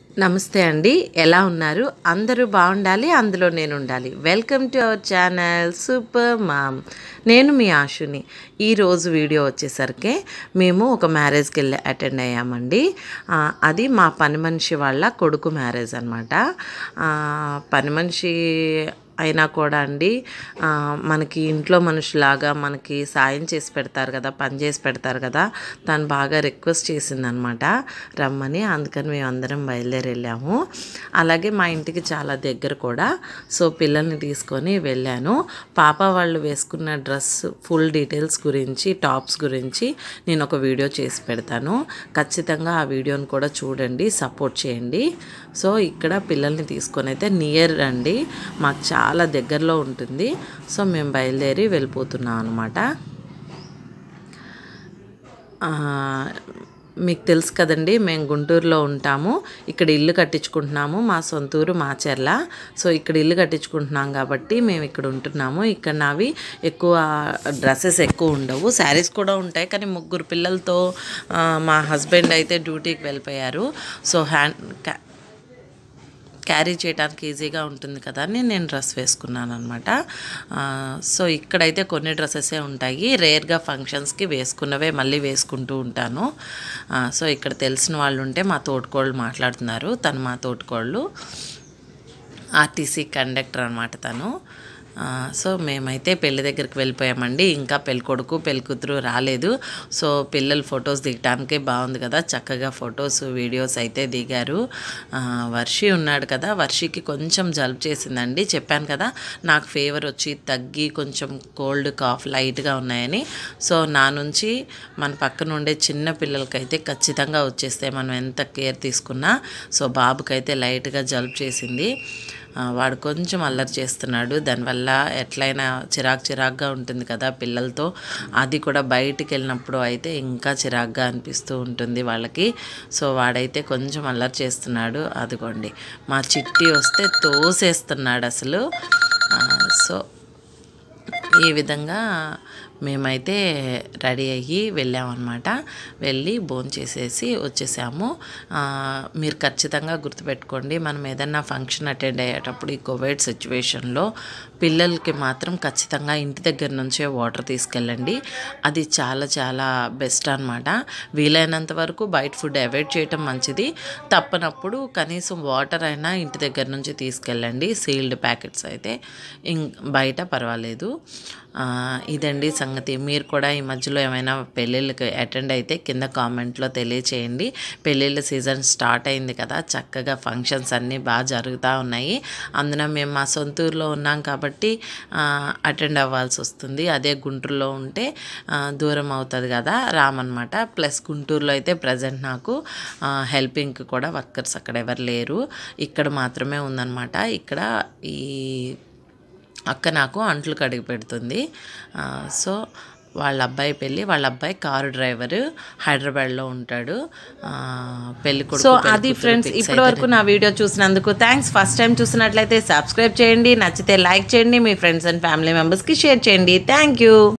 నమస్తే అండి. ఎలా ఉన్నారు? అందరూ బాగుండాలి. అందులో నేను ఉండాలి. Welcome to our channel super mom. నేను మీ ఆశుని. ఈరోజు వీడియో వచ్చేసరికి మేము ఒక మ్యారేజ్కి అటెండ్ అయ్యామండి. అది మా పని మనిషి వాళ్ళ కొడుకు మ్యారేజ్ అనమాట. పని మనిషి అయినా కూడా అండి మనకి ఇంట్లో మనుషులాగా మనకి సాయం చేసి పెడతారు కదా, పని చేసి పెడతారు కదా. తను బాగా రిక్వెస్ట్ చేసిందనమాట రమ్మని. అందుకని మేము అందరం బయలుదేరి వెళ్ళాము. అలాగే మా ఇంటికి చాలా దగ్గర కూడా. సో పిల్లల్ని తీసుకొని వెళ్ళాను. పాప వాళ్ళు వేసుకున్న డ్రెస్ ఫుల్ డీటెయిల్స్ గురించి, టాప్స్ గురించి నేను ఒక వీడియో చేసి పెడతాను. ఖచ్చితంగా ఆ వీడియోని కూడా చూడండి, సపోర్ట్ చేయండి. సో ఇక్కడ పిల్లల్ని తీసుకొని అయితే నియర్ అండి, మాకు చాలా దగ్గరలో ఉంటుంది. సో మేము బయలుదేరి వెళ్ళిపోతున్నాం అనమాట. మీకు తెలుసు కదండి, మేము గుంటూరులో ఉంటాము. ఇక్కడ ఇల్లు కట్టించుకుంటున్నాము. మా సొంతూరు మాచర్ల. సో ఇక్కడ ఇల్లు కట్టించుకుంటున్నాం కాబట్టి మేము ఇక్కడ ఉంటున్నాము. ఇక్కడ నావి ఎక్కువ డ్రెస్సెస్ ఎక్కువ ఉండవు, శారీస్ కూడా ఉంటాయి. కానీ ముగ్గురు పిల్లలతో మా హస్బెండ్ అయితే డ్యూటీకి వెళ్ళిపోయారు. సో క్యారీ చేయడానికి ఈజీగా ఉంటుంది కదా అని నేను డ్రెస్ వేసుకున్నాను అనమాట. సో ఇక్కడైతే కొన్ని డ్రెస్సెసే ఉంటాయి. రేర్గా ఫంక్షన్స్కి వేసుకున్నవే మళ్ళీ వేసుకుంటూ ఉంటాను. సో ఇక్కడ తెలిసిన వాళ్ళు ఉంటే మా తోటికోళ్ళు మాట్లాడుతున్నారు. తను మా తోటికోళ్ళు, ఆర్టీసీ కండక్టర్ అనమాట తను. సో మేమైతే పెళ్లి దగ్గరికి వెళ్ళిపోయామండి. ఇంకా పెళ్ళికొడుకు పెళ్ళికూతురు రాలేదు. సో పిల్లలు ఫొటోస్ దిగటానికే బాగుంది కదా, చక్కగా ఫొటోస్ వీడియోస్ అయితే దిగారు. వర్షి ఉన్నాడు కదా, వర్షికి కొంచెం జలుబు చేసిందండి. చెప్పాను కదా నాకు ఫీవర్ వచ్చి తగ్గి కొంచెం కోల్డ్ కాఫ్ లైట్గా ఉన్నాయని. సో నా నుంచి మన పక్కన ఉండే చిన్న పిల్లలకైతే ఖచ్చితంగా వచ్చేస్తే మనం ఎంత కేర్ తీసుకున్నా. సో బాబుకైతే లైట్గా జలుబు చేసింది. వాడు కొంచెం అల్లరి చేస్తున్నాడు. దానివల్ల ఎట్లయినా చిరాకుగా ఉంటుంది కదా పిల్లలతో. అది కూడా బయటికి వెళ్ళినప్పుడు అయితే ఇంకా చిరాకుగా అనిపిస్తూ ఉంటుంది వాళ్ళకి. సో వాడైతే కొంచెం అల్లరి చేస్తున్నాడు. అదిగోండి మా చిట్టి వస్తే తోసేస్తున్నాడు అసలు. సో ఈ విధంగా మేమైతే రెడీ అయ్యి వెళ్ళామన్నమాట. వెళ్ళి భోంచేసేసి వచ్చేసాము. మీరు ఖచ్చితంగా గుర్తుపెట్టుకోండి, మనం ఏదన్నా ఫంక్షన్ అటెండ్ అయ్యేటప్పుడు ఈ కోవిడ్ సిచ్యువేషన్లో పిల్లలకి మాత్రం ఖచ్చితంగా ఇంటి దగ్గర నుంచే వాటర్ తీసుకెళ్ళండి. అది చాలా చాలా బెస్ట్ అనమాట. వీలైనంత వరకు బయట ఫుడ్ అవాయిడ్ చేయటం మంచిది. తప్పనప్పుడు కనీసం వాటర్ అయినా ఇంటి దగ్గర నుంచి తీసుకెళ్ళండి. సీల్డ్ ప్యాకెట్స్ అయితే బయట పర్వాలేదు. ఇదండి సంగతి. మీరు కూడా ఈ మధ్యలో ఏమైనా పెళ్ళిళ్ళకి అటెండ్ అయితే కింద కామెంట్లో తెలియచేయండి. పెళ్ళిళ్ళ సీజన్ స్టార్ట్ అయింది కదా, చక్కగా ఫంక్షన్స్ అన్నీ బాగా జరుగుతూ ఉన్నాయి. అందున మేము మా సొంతూరులో ఉన్నాం కాబట్టి అటెండ్ అవ్వాల్సి వస్తుంది. అదే గుంటూరులో ఉంటే దూరం అవుతుంది కదా, రామన్నమాట. ప్లస్ గుంటూరులో అయితే ప్రజెంట్ నాకు హెల్పింగ్కి కూడా వర్కర్స్ అక్కడ ఎవరు లేరు. ఇక్కడ మాత్రమే ఉందన్నమాట. ఇక్కడ ఈ అక్క నాకు అంట్లు కడిగి పెడుతుంది. సో వాళ్ళ అబ్బాయి పెళ్ళి, వాళ్ళ అబ్బాయి కారు డ్రైవరు, హైదరాబాద్లో ఉంటాడు. పెళ్ళి కొడుకు. సో అది ఫ్రెండ్స్, ఇప్పటి వరకు నా వీడియో చూసినందుకు థ్యాంక్స్. ఫస్ట్ టైం చూసినట్లయితే సబ్స్క్రైబ్ చేయండి, నచ్చితే లైక్ చేయండి, మీ ఫ్రెండ్స్ అండ్ ఫ్యామిలీ మెంబర్స్కి షేర్ చేయండి. Thank you.